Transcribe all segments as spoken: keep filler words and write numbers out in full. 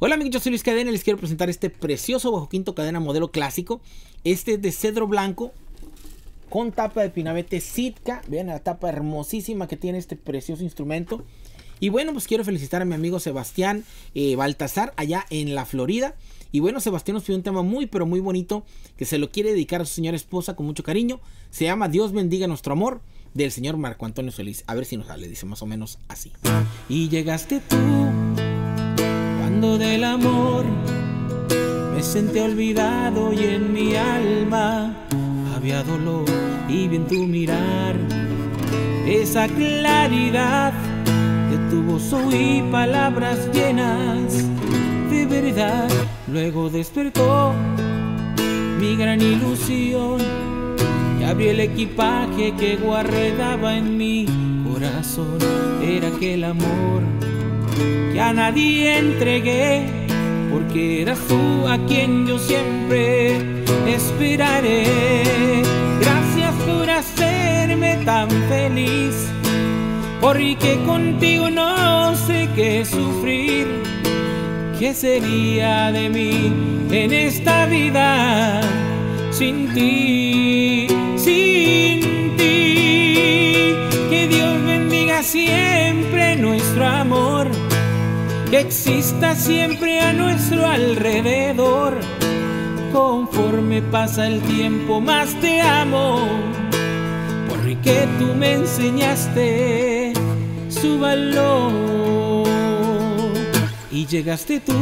Hola amigos, yo soy Luis Cadena y les quiero presentar este precioso bajo quinto cadena modelo clásico. Este es de cedro blanco con tapa de pinabete Sitka. Vean la tapa hermosísima que tiene este precioso instrumento. Y bueno, pues quiero felicitar a mi amigo Sebastián eh, Baltasar allá en la Florida. Y bueno, Sebastián nos pidió un tema muy pero muy bonito que se lo quiere dedicar a su señora esposa con mucho cariño. Se llama Dios bendiga nuestro amor, del señor Marco Antonio Solís. A ver si nos sale, dice más o menos así. Y llegaste tú cuando del amor me sentí olvidado y en mi alma había dolor, y vi en tu mirar esa claridad de tu voz, oí palabras llenas de verdad. Luego despertó mi gran ilusión y abrí el equipaje que guardaba en mi corazón. Era aquel amor que a nadie entregué, porque eras tú a quien yo siempre esperaré. Gracias por hacerme tan feliz, porque contigo no sé qué sufrir. ¿Qué sería de mí en esta vida sin ti, sin ti? Que Dios bendiga siempre nuestro amor, que exista siempre a nuestro alrededor. Conforme pasa el tiempo más te amo, porque tú me enseñaste su valor. Y llegaste tú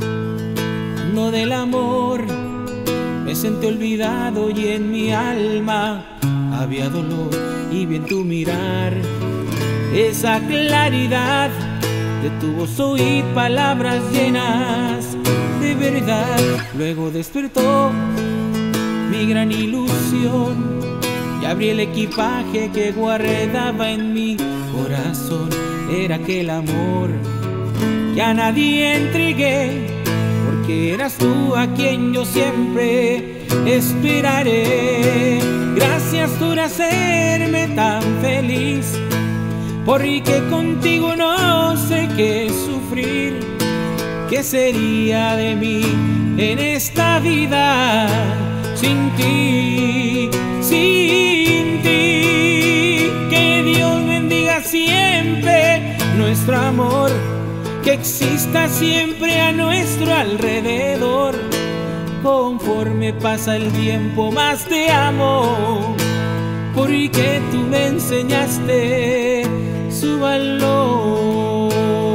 cuando del amor me sentí olvidado y en mi alma había dolor, y vi en tu mirar esa claridad de tu voz, oí palabras llenas de verdad. Luego despertó mi gran ilusión y abrí el equipaje que guardaba en mi corazón. Era aquel amor que a nadie entregué, porque eras tú a quien yo siempre esperaré. Gracias por hacerme tan feliz, porque contigo no sé qué sufrir. ¿Qué sería de mí en esta vida sin ti, sin ti? Que Dios bendiga siempre nuestro amor, que exista siempre a nuestro alrededor. Conforme pasa el tiempo más te amo, porque tú me enseñaste su valor,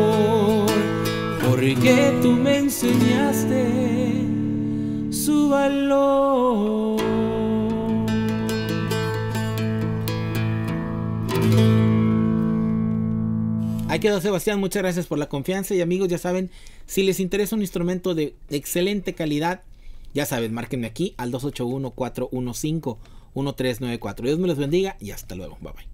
porque tú me enseñaste su valor. Ahí quedó Sebastián, muchas gracias por la confianza. Y amigos, ya saben, si les interesa un instrumento de excelente calidad, ya saben, márquenme aquí al dos ocho uno, cuatro uno cinco, uno tres nueve cuatro. Dios me los bendiga y hasta luego, bye bye.